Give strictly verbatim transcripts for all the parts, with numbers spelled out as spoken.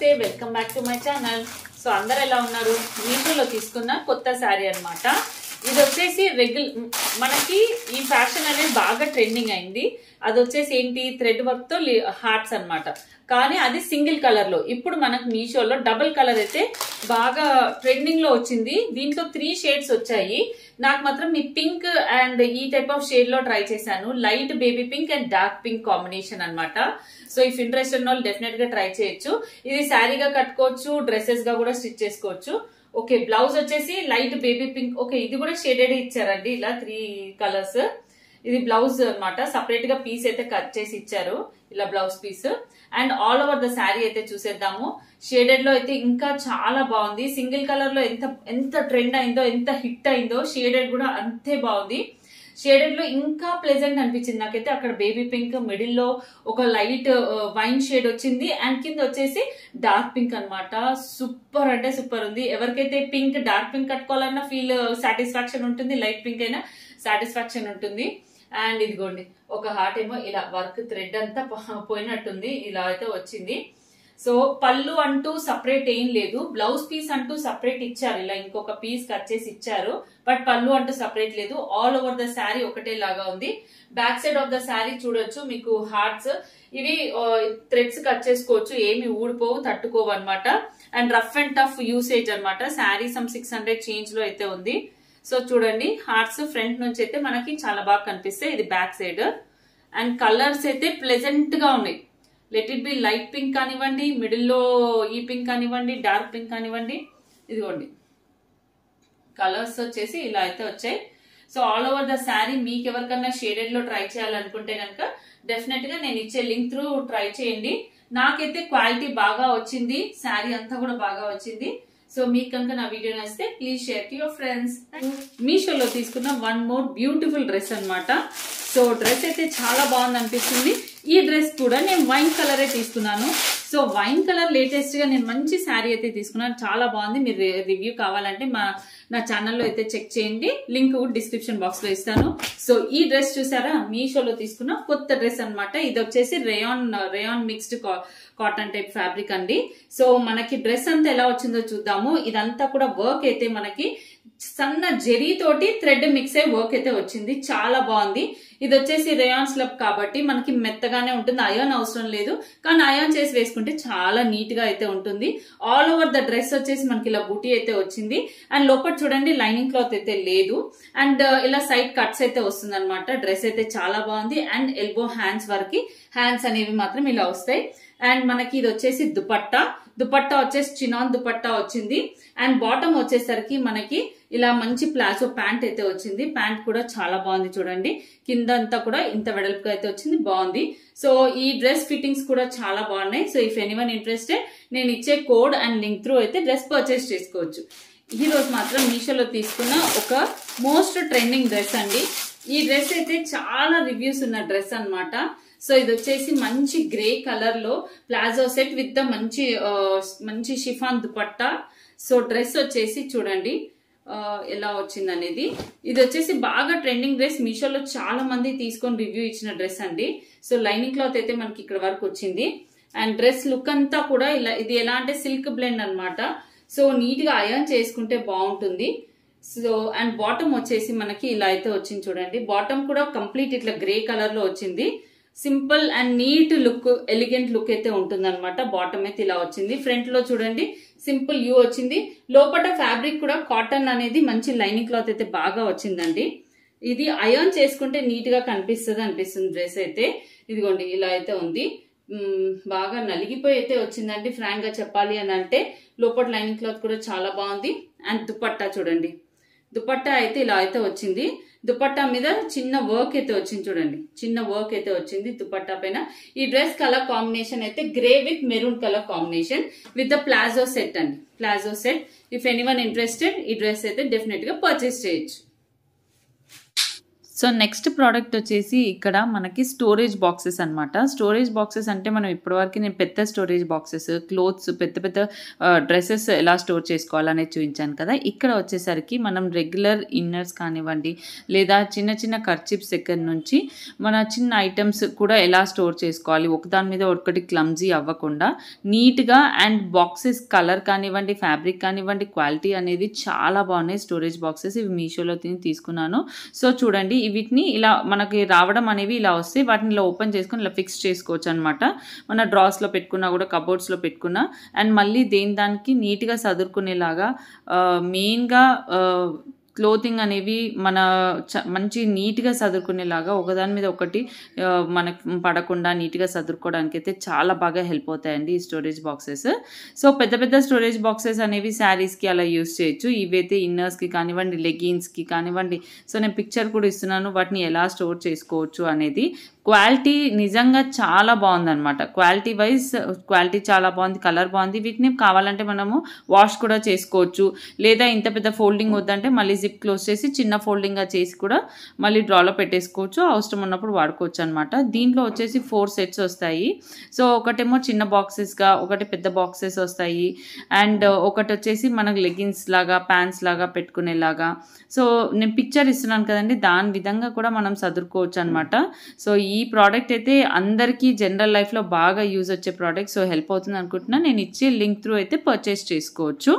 నమస్తే welcome back to my channel. So అందరు ఎలా ఉన్నారు? మీషోలో తీసుకున్న కొత్త శారీ అన్నమాట. ఇది వచ్చేసి రెగ్యులర్ మనకి ఈ ఫ్యాషన్ అనేది బాగా ట్రెండింగ్ అయింది. అది వచ్చేసి ఏంటి, థ్రెడ్ వర్క్ తో హార్ట్స్ అన్నమాట. కానీ అది సింగిల్ కలర్ లో. ఇప్పుడు మనకు మీషోలో డబుల్ కలర్ అయితే బాగా ట్రెండింగ్ లో వచ్చింది. దీంట్లో త్రీ షేడ్స్ వచ్చాయి. నాకు మాత్రం ఈ పింక్ అండ్ ఈ టైప్ ఆఫ్ షేడ్ లో ట్రై చేశాను. Light baby pink and dark pink combination అన్నమాట. సో ఇఫ్ ఇంట్రెస్ట్ ఉన్న వాళ్ళు డెఫినెట్ గా ట్రై చేయొచ్చు. ఇది శారీగా కట్టుకోవచ్చు, డ్రెస్సెస్ గా కూడా స్టిచ్ చేసుకోవచ్చు. ఓకే, బ్లౌజ్ వచ్చేసి లైట్ బేబీ పింక్. ఓకే, ఇది కూడా షేడెడ్ ఇచ్చారండి, ఇలా త్రీ కలర్స్. ఇది బ్లౌజ్ అన్నమాట. సపరేట్ గా పీస్ అయితే కట్ చేసి ఇచ్చారు, ఇలా blouse piece. And all over the sari అయితే చూసేద్దాము. షేడెడ్ లో అయితే ఇంకా చాలా బాగుంది. సింగిల్ కలర్ లో ఎంత ఎంత ట్రెండ్ అయిందో, ఎంత హిట్ అయిందో, షేడెడ్ కూడా అంతే బాగుంది. షేడెడ్ లో ఇంకా ప్లెజెంట్ అనిపించింది నాకైతే. అక్కడ బేబీ పింక్, మిడిల్ లో ఒక లైట్ వైన్ షేడ్ వచ్చింది అండ్ కింద వచ్చేసి డార్క్ పింక్ అన్నమాట. సూపర్ అంటే సూపర్ ఉంది. ఎవరికైతే పింక్ డార్క్ పింక్ కట్టుకోవాలన్నా ఫీల్ సాటిస్ఫాక్షన్ ఉంటుంది, లైట్ పింక్ అయినా సాటిస్ఫాక్షన్ ఉంటుంది. అండ్ ఇదిగోండి, ఒక హార్ట్ ఏమో ఇలా వర్క్ థ్రెడ్ అంతా పోయినట్టుంది, ఇలా అయితే వచ్చింది. సో పళ్ళు అంటూ సపరేట్ ఏం లేదు, బ్లౌజ్ పీస్ అంటూ సపరేట్ ఇచ్చారు, ఇలా ఇంకొక పీస్ కట్ చేసి ఇచ్చారు. బట్ పళ్ళు అంటూ సపరేట్ లేదు. ఆల్ ఓవర్ ద శారీ ఒకటే లాగా ఉంది. Back side of the sari చూడొచ్చు మీకు హార్ట్స్. ఇవి థ్రెడ్స్ కట్ చేసుకోవచ్చు, ఏమి ఊడిపోవు, తట్టుకోవు అనమాట. And rough and tough usage అనమాట. Sari some six hundred change లో అయితే ఉంది. సో చూడండి, హార్ట్స్ ఫ్రంట్ నుంచి అయితే మనకి చాలా బాగా కనిపిస్తాయి. ఇది బ్యాక్ సైడ్. అండ్ కలర్స్ అయితే ప్లెజెంట్ గా ఉన్నాయి. Let it be light pink కానివ్వండి, మిడిల్ లో ఈ పింక్ కానివ్వండి, డార్క్ పింక్ కానివ్వండి. ఇదిగోండి కలర్స్ వచ్చేసి ఇలా అయితే వచ్చాయి. So all over the sari మీకు ఎవరికన్నా షేడెడ్ లో ట్రై చేయాలనుకుంటే కనుక డెఫినెట్ గా నేను ఇచ్చే లింక్ త్రూ ట్రై చేయండి. నాకైతే క్వాలిటీ బాగా వచ్చింది, శారీ అంతా కూడా బాగా వచ్చింది. సో మీకు కనుక నా వీడియో నచ్చితే please share to your friends. మీషోలో తీసుకున్న వన్ మోర్ బ్యూటిఫుల్ డ్రెస్ అన్నమాట. సో డ్రెస్ అయితే చాలా బాగుంది అనిపిస్తుంది. ఈ డ్రెస్ కూడా నేను వైన్ కలరే తీసుకున్నాను. సో వైన్ కలర్ లేటెస్ట్ గా నేను మంచి శారీ అయితే తీసుకున్నాను, చాలా బాగుంది. మీరు రివ్యూ కావాలంటే మా నా ఛానల్లో అయితే చెక్ చేయండి, లింక్ డిస్క్రిప్షన్ బాక్స్ లో ఇస్తాను. సో ఈ డ్రెస్ చూసారా, మీషోలో తీసుకున్న కొత్త డ్రెస్ అన్నమాట. ఇది వచ్చేసి rayon rayon mixed cotton type fabric అండి. సో మనకి డ్రెస్ అంతా ఎలా వచ్చిందో చూద్దాము. ఇదంతా కూడా వర్క్ అయితే మనకి సన్న జెరీ తోటి థ్రెడ్ మిక్స్ అయ్యి వర్క్ అయితే వచ్చింది, చాలా బాగుంది. ఇది వచ్చేసి రేయాన్ స్లబ్ కాబట్టి మనకి మెత్తగానే ఉంటుంది, అయాన్ అవసరం లేదు. కానీ అయాన్ చేసి వేసుకుంటే చాలా నీట్ గా అయితే ఉంటుంది. ఆల్ ఓవర్ ద డ్రెస్ వచ్చేసి మనకి ఇలా బూటీ అయితే వచ్చింది. అండ్ లోపల చూడండి లైనింగ్ క్లాత్ అయితే లేదు. అండ్ ఇలా సైడ్ కట్స్ అయితే వస్తుంది అనమాట. డ్రెస్ అయితే చాలా బాగుంది. అండ్ ఎల్బో హ్యాండ్స్ వరకు హ్యాండ్స్ అనేవి మాత్రం ఇలా వస్తాయి. అండ్ మనకి ఇది వచ్చేసి దుపట్టా దుపట్టా వచ్చేసి చినాన్ దుపట్టా వచ్చింది. అండ్ బాటమ్ వచ్చేసరికి మనకి ఇలా మంచి ప్లాజో ప్యాంట్ అయితే వచ్చింది. ప్యాంట్ కూడా చాలా బాగుంది చూడండి, కింద అంతా కూడా ఇంత వెడల్పుగా అయితే వచ్చింది, బాగుంది. సో ఈ డ్రెస్ ఫిట్టింగ్స్ కూడా చాలా బాగున్నాయి. సో ఇఫ్ ఎనీవన్ ఇంట్రెస్టెడ్ నేను ఇచ్చే కోడ్ అండ్ లింక్ త్రూ అయితే డ్రెస్ పర్చేస్ చేసుకోవచ్చు. ఈ రోజు మాత్రం మీషోలో తీసుకున్న ఒక మోస్ట్ ట్రెండింగ్ డ్రెస్ అండి. ఈ డ్రెస్ అయితే చాలా రివ్యూస్ ఉన్న డ్రెస్ అన్నమాట. సో ఇది వచ్చేసి మంచి గ్రే కలర్ లో ప్లాజో సెట్ విత్ ద మంచి మంచి షిఫాన్ దుపట్టా. సో డ్రెస్ వచ్చేసి చూడండి ఎలా వచ్చింది అనేది. ఇది వచ్చేసి బాగా ట్రెండింగ్ డ్రెస్, మీషోలో చాలా మంది తీసుకొని రివ్యూ ఇచ్చిన డ్రెస్ అండి. సో లైనింగ్ క్లాత్ అయితే మనకి ఇక్కడ వరకు వచ్చింది. అండ్ డ్రెస్ లుక్ అంతా కూడా ఇలా, ఇది ఎలా అంటే సిల్క్ బ్లెండ్ అనమాట. సో నీట్ గా అయాన్ చేసుకుంటే బాగుంటుంది. సో అండ్ బాటమ్ వచ్చేసి మనకి ఇలా అయితే వచ్చింది చూడండి. బాటమ్ కూడా కంప్లీట్ ఇట్లా గ్రే కలర్ లో వచ్చింది. Simple and neat look, elegant look అయితే ఉంటుంది అనమాట. బాటమ్ అయితే ఇలా వచ్చింది. ఫ్రంట్ లో చూడండి సింపుల్ యూ వచ్చింది. లోపల ఫ్యాబ్రిక్ కూడా కాటన్ అనేది మంచి లైనింగ్ క్లాత్ అయితే బాగా వచ్చిందండి. ఇది అయాన్ చేసుకుంటే నీట్ గా కనిపిస్తుంది అనిపిస్తుంది డ్రెస్ అయితే. ఇదిగోండి ఇలా అయితే ఉంది, బాగా నలిగిపోయి అయితే వచ్చిందండి. ఫ్రాంక్ గా చెప్పాలి అని అంటే లోపల లైనింగ్ క్లాత్ కూడా చాలా బాగుంది. అండ్ దుపట్టా చూడండి, దుపట్టా అయితే ఇలా అయితే వచ్చింది. దుపట్టా మీద చిన్న వర్క్ అయితే వచ్చింది చూడండి, చిన్న వర్క్ అయితే వచ్చింది దుపట్టా పైన. ఈ డ్రెస్ కలర్ కాంబినేషన్ అయితే grey with maroon colour combination with the palazzo set అండి, palazzo set. If anyone interested ఈ డ్రెస్ అయితే డెఫినెట్ గా పర్చేస్ చేయొచ్చు. సో నెక్స్ట్ ప్రోడక్ట్ వచ్చేసి ఇక్కడ మనకి స్టోరేజ్ బాక్సెస్ అనమాట. స్టోరేజ్ బాక్సెస్ అంటే మనం ఇప్పటివరకు నేను పెద్ద స్టోరేజ్ బాక్సెస్, క్లోత్స్, పెద్ద పెద్ద డ్రెస్సెస్ ఎలా స్టోర్ చేసుకోవాలనేది చూపించాను కదా. ఇక్కడ వచ్చేసరికి మనం రెగ్యులర్ ఇన్నర్స్ కానివ్వండి, లేదా చిన్న చిన్న కర్చిప్స్ దగ్గర నుంచి మన చిన్న ఐటమ్స్ కూడా ఎలా స్టోర్ చేసుకోవాలి, ఒకదాని మీద ఒకటి క్లమ్జీ అవ్వకుండా నీట్గా. అండ్ బాక్సెస్ కలర్ కానివ్వండి, ఫ్యాబ్రిక్ కానివ్వండి, క్వాలిటీ అనేది చాలా బాగున్నాయి స్టోరేజ్ బాక్సెస్. ఇవి మీషోలో తీసుకున్నాను. సో చూడండి, వీటిని ఇలా మనకి రావడం అనేవి ఇలా వస్తాయి. వాటిని ఇలా ఓపెన్ చేసుకొని ఇలా ఫిక్స్ చేసుకోవచ్చు అనమాట. మన డ్రాస్లో పెట్టుకున్నా కూడా, కబోర్డ్స్లో పెట్టుకున్నా, అండ్ మళ్ళీ దేని దానికి నీట్గా సదురుకునేలాగా మెయిన్గా క్లోతింగ్ అనేవి మన చ మంచి నీట్గా సదురుకునేలాగా ఒకదాని మీద ఒకటి మనకు పడకుండా నీట్గా సదురుకోవడానికి అయితే చాలా బాగా హెల్ప్ అవుతాయండి ఈ స్టోరేజ్ బాక్సెస్. సో పెద్ద పెద్ద స్టోరేజ్ బాక్సెస్ అనేవి శారీస్కి అలా యూస్ చేయొచ్చు. ఇవైతే ఇన్నర్స్కి కానివ్వండి, లెగిన్స్కి కానివ్వండి. సో నేను పిక్చర్ కూడా ఇస్తున్నాను వాటిని ఎలా స్టోర్ చేసుకోవచ్చు అనేది. క్వాలిటీ నిజంగా చాలా బాగుందన్నమాట. క్వాలిటీ వైజ్ క్వాలిటీ చాలా బాగుంది, కలర్ బాగుంది. వీటిని కావాలంటే మనము వాష్ కూడా చేసుకోవచ్చు, లేదా ఇంత పెద్ద ఫోల్డింగ్ వద్దంటే మళ్ళీ జిప్ క్లోజ్ చేసి చిన్న ఫోల్డింగ్గా చేసి కూడా మళ్ళీ డ్రాలో పెట్టేసుకోవచ్చు, అవసరం ఉన్నప్పుడు వాడుకోవచ్చు అనమాట. దీంట్లో వచ్చేసి ఫోర్ సెట్స్ వస్తాయి. సో ఒకటేమో చిన్న బాక్సెస్గా, ఒకటి పెద్ద బాక్సెస్ వస్తాయి, అండ్ ఒకటి వచ్చేసి మనకు లెగిన్స్ లాగా, ప్యాంట్స్ లాగా పెట్టుకునేలాగా. సో నేను పిక్చర్ ఇస్తున్నాను కదండి, దాని విధంగా కూడా మనం సదురుకోవచ్చు అనమాట. సో ఈ ఈ ప్రోడక్ట్ అయితే అందరికీ జనరల్ లైఫ్లో బాగా యూజ్ వచ్చే ప్రోడక్ట్. సో హెల్ప్ అవుతుంది అనుకుంటున్నా. నేను ఇచ్చే లింక్ త్రూ అయితే పర్చేస్ చేసుకోవచ్చు.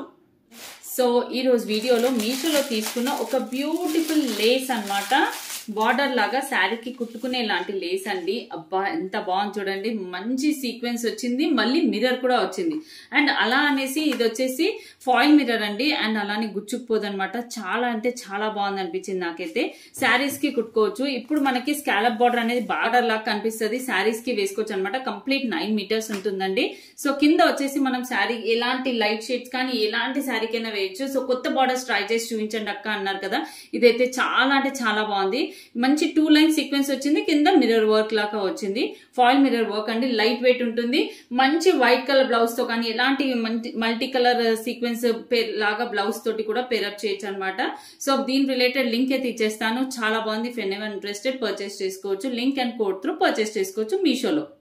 సో ఈరోజు వీడియోలో మీషోలో తీసుకున్న ఒక బ్యూటిఫుల్ లేస్ అనమాట. బార్డర్ లాగా శారీకి కుట్టుకునే లాంటి లేస్ అండి. అబ్బా ఎంత బాగుంది చూడండి, మంచి సీక్వెన్స్ వచ్చింది, మళ్ళీ మిర్రర్ కూడా వచ్చింది. అండ్ అలా అనేసి ఇది వచ్చేసి ఫాయిల్ మిర్రర్ అండి, అండ్ అలానే గుచ్చుకుపోదు అనమాట. చాలా అంటే చాలా బాగుంది అనిపించింది నాకైతే. శారీస్ కి కుట్టుకోవచ్చు. ఇప్పుడు మనకి స్కాలప్ బార్డర్ అనేది బార్డర్ లాగా కనిపిస్తుంది, శారీస్ కి వేసుకోవచ్చు అనమాట. కంప్లీట్ నైన్ మీటర్స్ ఉంటుందండి. సో కింద వచ్చేసి మనం శారీ ఎలాంటి లైట్ షేడ్స్ కానీ ఎలాంటి శారీకైనా వేయచ్చు. సో కొత్త బార్డర్స్ ట్రై చేసి చూపించండి అక్క అన్నారు కదా, ఇదైతే చాలా అంటే చాలా బాగుంది. మంచి టూ లైన్ సీక్వెన్స్ వచ్చింది, కింద మిర్రర్ వర్క్ లాగా వచ్చింది. ఫాయిల్ మిర్రర్ వర్క్ అండి, లైట్ వెయిట్ ఉంటుంది. మంచి వైట్ కలర్ బ్లౌజ్ తో కానీ ఎలాంటి మల్టీ కలర్ సీక్వెన్స్ లాగా బ్లౌజ్ తోటి కూడా పేరప్ చేయొచ్చు అనమాట. సో దీని రిలేటెడ్ లింక్ అయితే ఇచ్చేస్తాను. చాలా బాగుంది. ఇఫ్ ఎనీవన్ ఇంట్రెస్టెడ్ పర్చేస్ చేసుకోవచ్చు. Link and code through purchase చేసుకోవచ్చు మీషోలో.